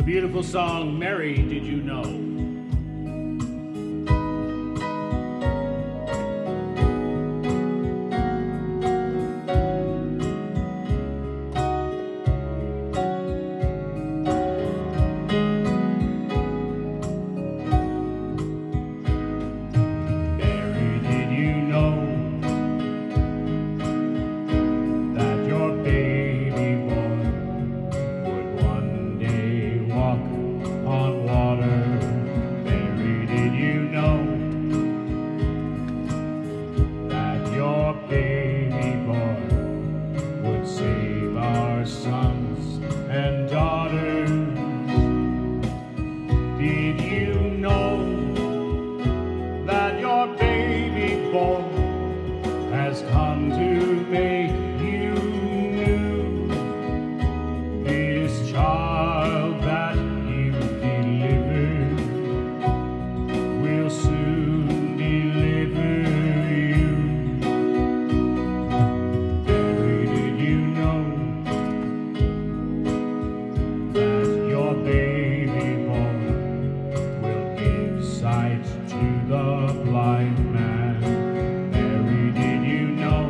The beautiful song, Mary, Did You Know? Mary, did you know that your baby boy would one day walk on water? Mary, did you know that your baby boy would save our sons and daughters? Did you know that your baby boy has come to make you new? This child that you delivered will soon deliver you. Mary, did you know that your baby boy will give sight to the blind man? Mary, did you know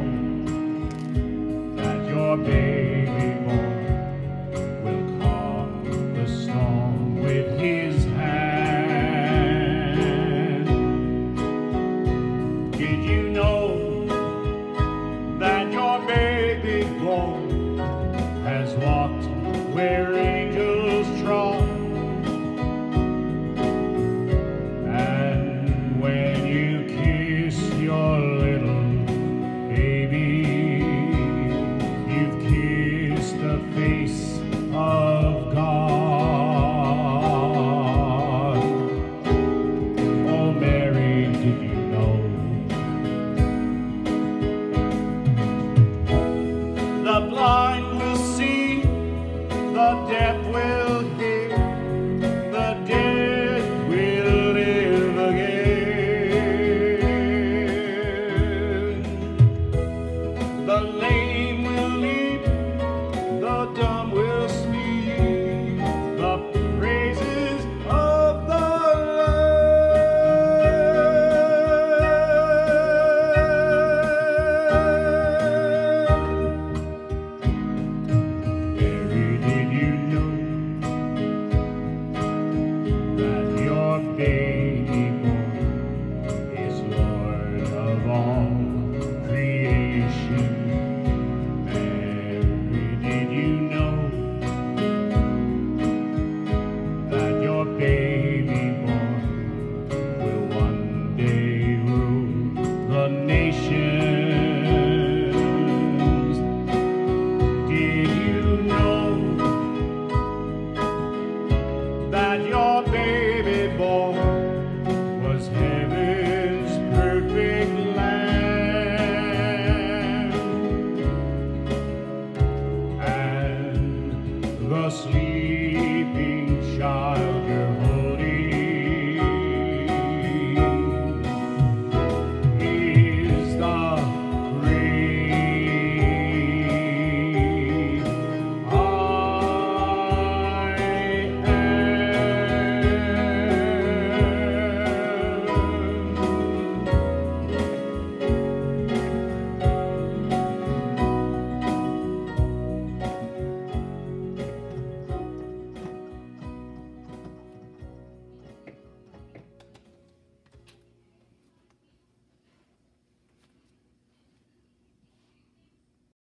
that your baby boy will calm the storm with his hand? Did you know that your baby boy has walked where angels trod? And when you kiss your little baby, you've kissed the face of God. Oh, Mary, did you know the blind will see, the deaf will hear, the dead will live again, the lame